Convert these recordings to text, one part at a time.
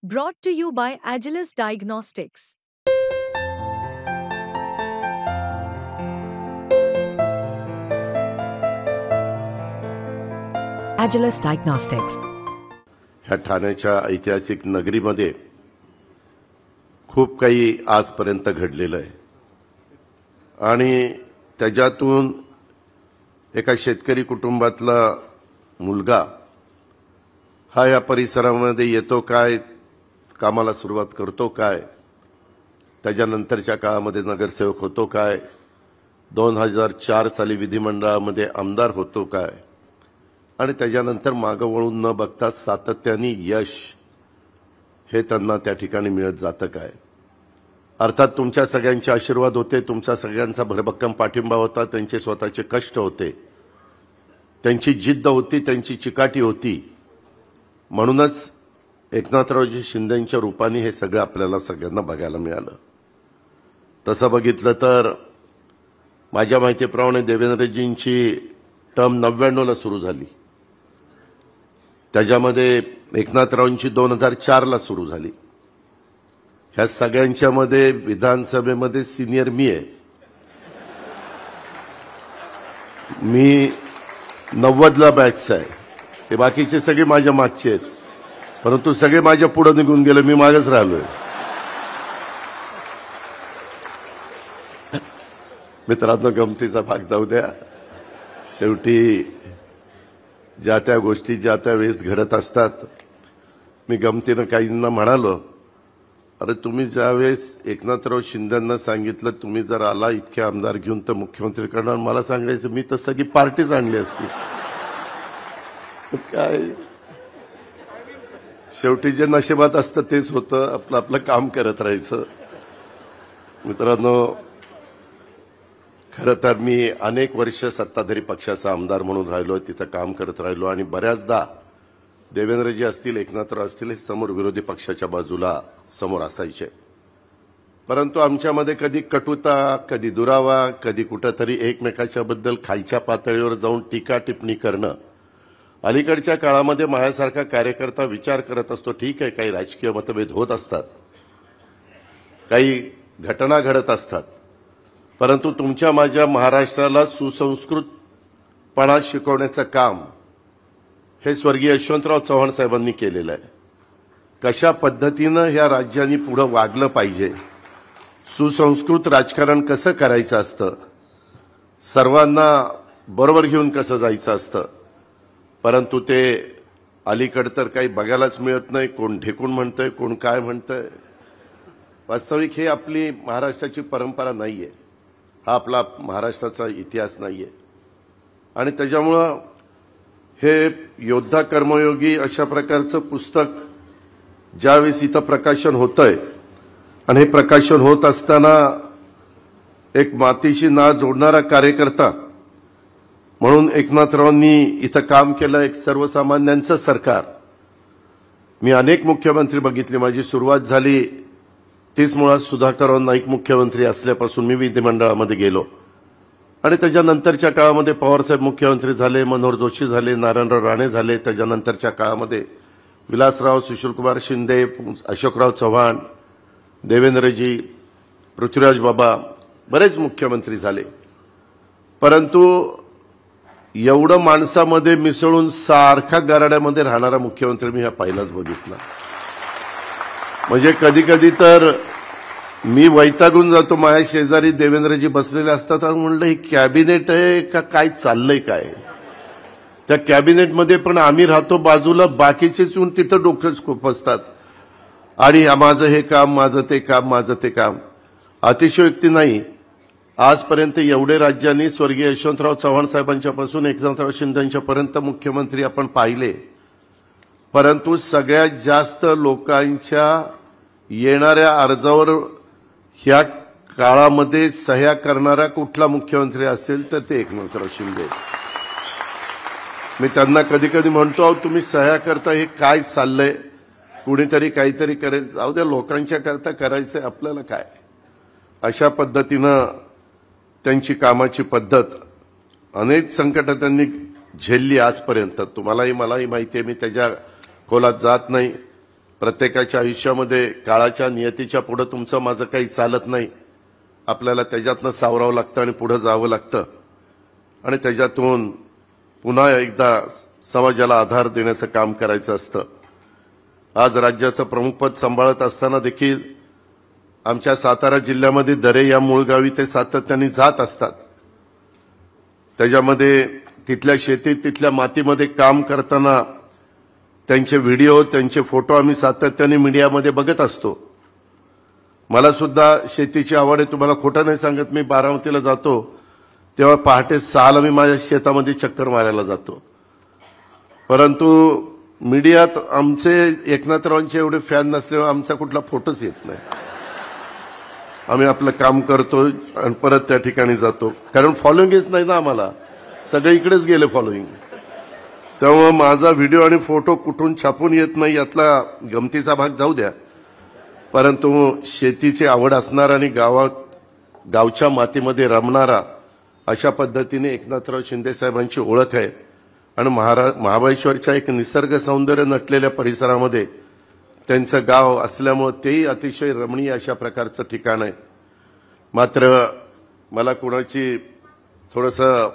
Brought to you by Agilus Diagnostics. Agilus Diagnostics. ह्या ठाण्याच्या ऐतिहासिक नगरीमध्ये खूप काही आजपर्यंत घडलेलं आहे आणि त्याच्यातून एका शेतकरी कुटुंबातला मुलगा हा या परिसरामध्ये येतो काय, कामाला सुरुवात करतो काय, त्याच्यानंतरच्या काळामध्ये नगरसेवक होतो काय, 2004 साली विधिमंडळामध्ये आमदार होतो काय आणि त्याच्यानंतर मागं वळून न बघता सातत्याने यश हे त्यांना त्या ठिकाणी मिळत जातं काय. अर्थात तुमच्या सगळ्यांचे आशीर्वाद होते, तुमच्या सगळ्यांचा भरभक्कम पाठिंबा होता, त्यांचे स्वतःचे कष्ट होते, त्यांची जिद्द होती, त्यांची चिकाटी होती. म्हणूनच एकनाथरावजी शिंदेंच्या रूपाने हे सगळं आपल्याला सगळ्यांना बघायला मिळालं. तसं बघितलं तर माझ्या माहितीप्रमाणे देवेंद्रजींची टर्म 99ला सुरू झाली, त्याच्यामध्ये एकनाथरावांची 2004ला सुरू झाली. ह्या सगळ्यांच्या मध्ये विधानसभेमध्ये सिनियर मी आहे. मी 90ला बॅचचा आहे, हे बाकीचे सगळे माझ्या मागचे आहेत, परंतु सगळे माझ्या पुढे निघून गेले, मी मागच राहिलोय. मित्रांनो, गमतीचा भाग जाऊ द्या. शेवटी ज्या त्या गोष्टी ज्या त्या वेळेस घडत असतात. मी गमतीनं काहींना म्हणालो, अरे तुम्ही ज्यावेळेस एकनाथराव शिंदेंना सांगितलं तुम्ही जर आला इतके आमदार घेऊन तर मुख्यमंत्री करणार, मला सांगायचं मी तर सगळी पार्टीच आणली असती. काय शेवटी जे नशिबात असतं तेच होतं, आपलं आपलं काम करत राहायचं. मित्रांनो, खरं तर मी अनेक वर्ष सत्ताधारी पक्षाचा आमदार म्हणून राहिलो, तिथं काम करत राहिलो आणि बऱ्याचदा देवेंद्रजी असतील, एकनाथराव असतील, हे समोर विरोधी पक्षाच्या बाजूला समोर असायचे. परंतु आमच्यामध्ये कधी कटुता, कधी दुरावा, कधी कुठंतरी एकमेकाच्या बद्दल खालच्या पातळीवर जाऊन टीका टिप्पणी करणं. अलीकडच्या काळामध्ये माझ्यासारखा कार्यकर्ता विचार करत असतो, ठीक आहे काही राजकीय मतभेद होत असतात, काही घटना घडत असतात, परंतु तुमच्या माझ्या महाराष्ट्राला सुसंस्कृतपणा शिकवण्याचं काम हे स्वर्गीय यशवंतराव चव्हाण साहेबांनी केलेलं आहे. कशा पद्धतीनं ह्या राज्याने पुढे वागलं पाहिजे, सुसंस्कृत राजकारण कसं करायचं असतं, सर्वांना बरोबर घेऊन कसं जायचं असतं, परंतु ते अलीकडे तर काही बघायलाच मिळत नाही. कोण ढेकून म्हणतंय, कोण काय म्हणतंय. वास्तविक हे आपली महाराष्ट्राची परंपरा नाहीये, हा आपला महाराष्ट्राचा इतिहास नाहीये. आणि त्याच्यामुळं हे योद्धा कर्मयोगी अशा प्रकारचं पुस्तक ज्यावेळेस इथं प्रकाशन होतंय आणि हे प्रकाशन होत असताना एक मातीशी नाळ जोडणारा कार्यकर्ता म्हणून एकनाथरावांनी इथं काम केलं, एक सर्वसामान्यांचं सरकार. मी अनेक मुख्यमंत्री बघितले, माझी सुरुवात झाली 30 मुळात सुधाकरराव नाईक मुख्यमंत्री असल्यापासून मी विधिमंडळामध्ये गेलो आणि त्याच्यानंतरच्या काळामध्ये पवारसाहेब मुख्यमंत्री झाले, मनोहर जोशी झाले, नारायणराव राणे झाले, त्याच्यानंतरच्या काळामध्ये विलासराव, सुशीलकुमार शिंदे, अशोकराव चव्हाण, देवेंद्रजी, पृथ्वीराज बाबा, बरेच मुख्यमंत्री झाले. परंतु एवढं माणसामध्ये मिसळून सारखा गराड्यामध्ये राहणारा मुख्यमंत्री मी हा पहिलाच बघितला. म्हणजे कधी कधी तर मी वैतागून जातो, माझ्या शेजारी देवेंद्रजी बसलेले असतात आणि म्हणलं हे कॅबिनेट आहे का काय चाललंय काय. त्या कॅबिनेटमध्ये पण आम्ही राहतो बाजूला, बाकीचेच येऊन तिथं डोकंच खुपसतात आणि माझं हे काम, माझं ते काम, माझं ते काम. अतिशयोक्ती नाही, आजपर्यंत एवढे राज्यांनी स्वर्गीय यशवंतराव चव्हाण साहेबांच्यापासून एकनाथराव शिंदेंच्यापर्यंत मुख्यमंत्री आपण पाहिले, परंतु सगळ्यात जास्त लोकांच्या येणाऱ्या अर्जावर ह्या काळामध्ये सह्या करणारा कुठला मुख्यमंत्री असेल तर ते एकनाथराव शिंदे. मी त्यांना कधी कधी म्हणतो, तुम्ही सह्या करता हे काय चाललंय, कुणीतरी काहीतरी करेल, जाऊ द्या लोकांच्या करता करायचंय, आपल्याला काय. अशा पद्धतीनं त्यांची कामाची पद्धत, अनेक संकट त्यांनी झेलली आजपर्यंत. तुम्हालाही मलाही माहिती आहे, मी त्याच्या खोलात जात नाही. प्रत्येकाच्या आयुष्यामध्ये काळाच्या नियतीच्या पुढे तुमचं माझं काही चालत नाही. आपल्याला त्याच्यातनं सावरावं लागतं आणि पुढे जावं लागतं आणि त्याच्यातून पुन्हा एकदा समाजाला आधार देण्याचं काम करायचं असतं. आज राज्याचं प्रमुखपद सांभाळत असताना देखील आमच्या सातारा जिल्ह्यामध्ये दरे या मूळ गावी ते सातत्याने जात असतात. त्याच्यामध्ये तिथल्या शेतीत तिथल्या मातीमध्ये काम करताना त्यांचे व्हिडिओ त्यांचे फोटो आम्ही सातत्याने मीडियामध्ये बघत असतो. मला सुद्धा शेतीची आवड आहे. तुम्हाला खोटं नाही सांगत, मी बारामतीला जातो तेव्हा पहाटे 6ला मी माझ्या शेतामध्ये चक्कर मारायला जातो. परंतु मीडियात आमचे एकनाथरावांचे एवढे फॅन नसल्यामुळे आमचा कुठला फोटोच येत नाही. आम्ही आपलं काम करतो आणि परत त्या ठिकाणी जातो, कारण फॉलोइंगच नाही ना आम्हाला. सगळीकडेच गेले फॉलोइंग. त्यामुळे माझा व्हिडिओ आणि फोटो कुठून छापून येत नाही यातला गमतीचा भाग जाऊ द्या, परंतु शेतीची आवड असणारा आणि गावच्या मातीमध्ये रमणारा अशा पद्धतीने एकनाथराव शिंदे साहेबांची ओळख आहे. आणि महाबळेश्वरच्या एक निसर्ग सौंदर्य नटलेल्या परिसरामध्ये त्यांचं गाव असल्यामुळे तेही अतिशय रमणीय अशा प्रकारचं ठिकाण आहे. मात्र मला कोणाची थोडंसं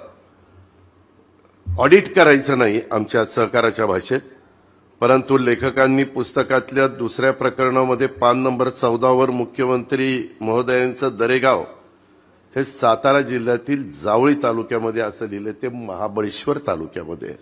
ऑडिट करायचं नाही आमच्या सहकाराच्या भाषेत, परंतु लेखकांनी पुस्तकातल्या दुसऱ्या प्रकरणामध्ये पान नंबर 14 मुख्यमंत्री महोदयांचं दरेगाव हे सातारा जिल्ह्यातील जावळी तालुक्यामध्ये असं लिहिलं. ते महाबळेश्वर तालुक्यामध्ये.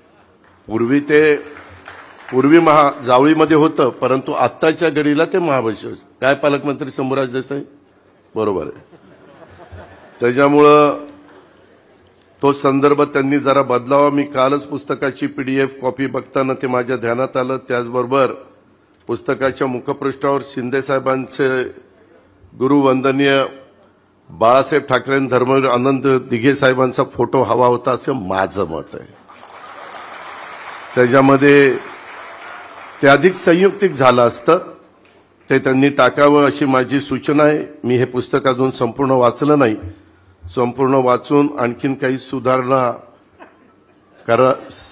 पूर्वी जावळीमध्ये होतं, परंतु आत्ताच्या घडीला ते महाबळेश्वर. काय पालकमंत्री शंभूराज देसाई? बरोबर आहे. त्याच्यामुळं तो संदर्भ त्यांनी जरा बदलावा. मी कालच पुस्तकाची PDF कॉपी बघताना ते माझ्या ध्यानात आलं. त्याचबरोबर पुस्तकाच्या मुखपृष्ठावर शिंदे साहेबांचे गुरुवंदनीय बाळासाहेब ठाकरे धर्मवीर आनंद दिघे साहेबांचा फोटो हवा होता असं माझं मत आहे. त्याच्यामध्ये ते अधिक संयुक्तिक झालं असतं, ते त्यांनी टाकावं अशी माझी सूचना आहे. मी हे पुस्तक अजून संपूर्ण वाचलं नाही. संपूर्ण वाचून आणखीन काही सुधारणा करा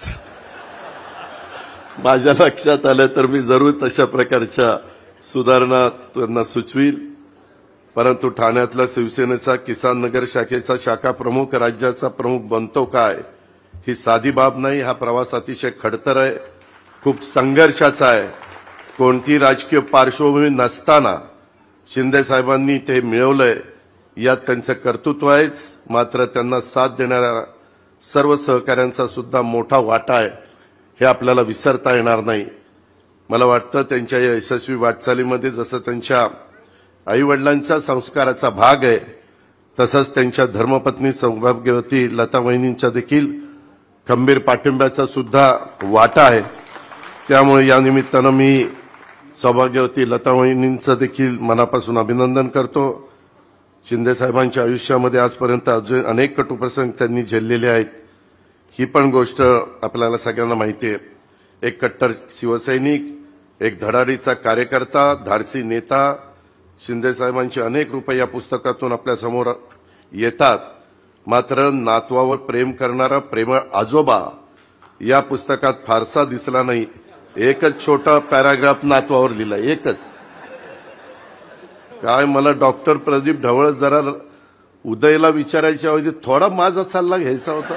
माझ्या लक्षात आलं तर मी जरूर तशा प्रकारच्या सुधारणा त्यांना सुचवील. परंतु ठाण्यातला शिवसेनेचा किसान नगर शाखेचा शाखा प्रमुख राज्याचा प्रमुख बनतो काय, ही साधी बाब नाही. हा प्रवास अतिशय खडतर आहे, खूप संघर्षाचा आहे. कोणती राजकीय पार्श्वभूमी नसताना शिंदे साहेबांनी ते मिळवलंय, यात त्यांचं कर्तृत्व आहेच. मात्र त्यांना साथ देणाऱ्या सर्व सहकाऱ्यांचा सुद्धा मोठा वाटा आहे, हे आपल्याला विसरता येणार नाही. मला वाटतं त्यांच्या या यशस्वी वाटचालीमध्ये जसं त्यांच्या आईवडिलांच्या संस्काराचा भाग आहे, तसंच त्यांच्या धर्मपत्नी सौभाग्यवती लता वहिनींच्या देखील खंबीर पाठिंब्याचा सुद्धा वाटा आहे. त्यामुळे या निमित्तानं मी सौभाग्यवती लता वहिनींचं देखील मनापासून अभिनंदन करतो. शिंदे साहेबांच्या आयुष्यामध्ये आजपर्यंत अजून अनेक कटुप्रसंग त्यांनी झेललेले आहेत, ही पण गोष्ट आपल्याला सगळ्यांना माहिती आहे. एक कट्टर शिवसैनिक, एक धडाडीचा कार्यकर्ता, धाडसी नेता. शिंदे साहेबांचे अनेक रूपे या पुस्तकातून आपल्या समोर येतात. मात्र नातवावर प्रेम करणारा प्रेमळ आजोबा या पुस्तकात फारसा दिसला नाही. एकच छोटा पॅराग्राफ नातवावर लिहिला, एकच. काय मला डॉक्टर प्रदीप ढवळ जरा उदयला विचारायच्या ऐवजी थोडा माझा सल्ला घ्यायचा होता.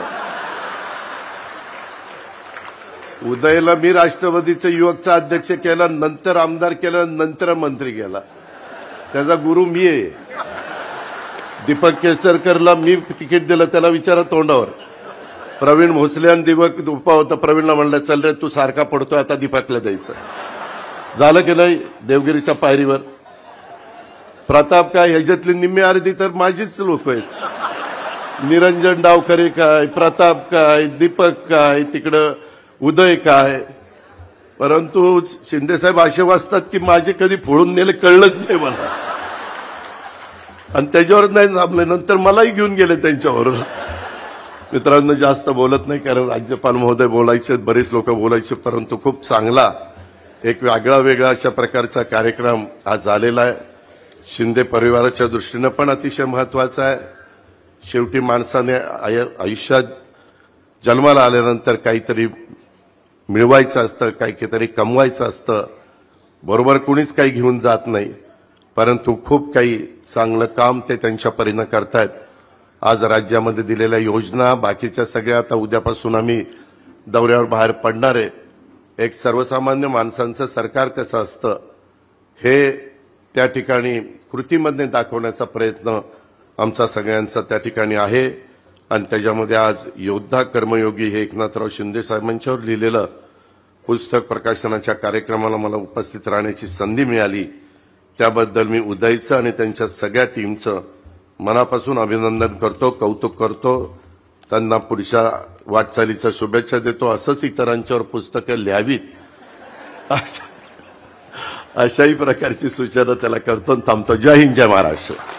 उदयला मी राष्ट्रवादीचा युवकचा अध्यक्ष केला, नंतर आमदार केला, नंतर मंत्री केला. त्याचा गुरु मी आहे. दीपक केसरकरला मी तिकीट दिलं, त्याला विचारा तोंडावर. प्रवीण भोसले आणि दीपक उपा होता. प्रवीणला म्हणलं चल रे तू सारखा पडतोय, आता दीपकला द्यायचं. झालं की नाही देवगिरीच्या पायरीवर. प्रताप काय, ह्याच्यातली निम्मी अर्धी तर माझीच लोक आहेत. निरंजन डावखरे काय, प्रताप काय, दीपक काय, तिकडं उदय काय. परंतु शिंदेसाहेब असे वाचतात की माझे कधी फोडून नेले कळलंच नाही मला, आणि त्याच्यावर नाही थांबले, नंतर मलाही घेऊन गेले त्यांच्याबरोबर. मित्रांनो जास्त बोलत नाही, कारण राज्यपाल महोदय बोलायचे, बरेच लोक बोलायचे, परंतु खूप चांगला एक वेगळा अशा प्रकारचा कार्यक्रम आज झालेला आहे. शिंदे परिवाराच्या दृष्टीनं पण अतिशय महत्वाचा आहे. शेवटी माणसाने आयुष्यात जन्माला आल्यानंतर काहीतरी मिळवायचं असतं, काहीतरी कमवायचं असतं. बरोबर कुणीच काही घेऊन जात नाही, परंतु खूप काही चांगलं काम ते त्यांच्या परीनं करतायत. आज राज्यामध्ये दिलेल्या योजना बाकीच्या सगळ्या आता उद्यापासून आम्ही दौऱ्यावर बाहेर पडणार आहे. एक सर्वसामान्य माणसांचं सरकार कसं असतं हे त्या ठिकाणी कृतीमध्ये दाखवण्याचा प्रयत्न आमचा सगळ्यांचा त्या ठिकाणी आहे. आणि त्याच्यामध्ये आज योद्धा कर्मयोगी हे एकनाथराव शिंदे साहेबांच्यावर लिहिलेलं पुस्तक प्रकाशनाच्या कार्यक्रमाला मला उपस्थित राहण्याची संधी मिळाली. त्याबद्दल मी उदयचं आणि त्यांच्या सगळ्या टीमचं मनापासून अभिनंदन करतो, कौतुक करतो. त्यांना पुढच्या वाटचालीच्या शुभेच्छा देतो. असंच इतरांच्यावर पुस्तकं लिहावीत अशाही प्रकारची सूचना त्याला करतो. थांबतो. जय हिंद, जय महाराष्ट्र.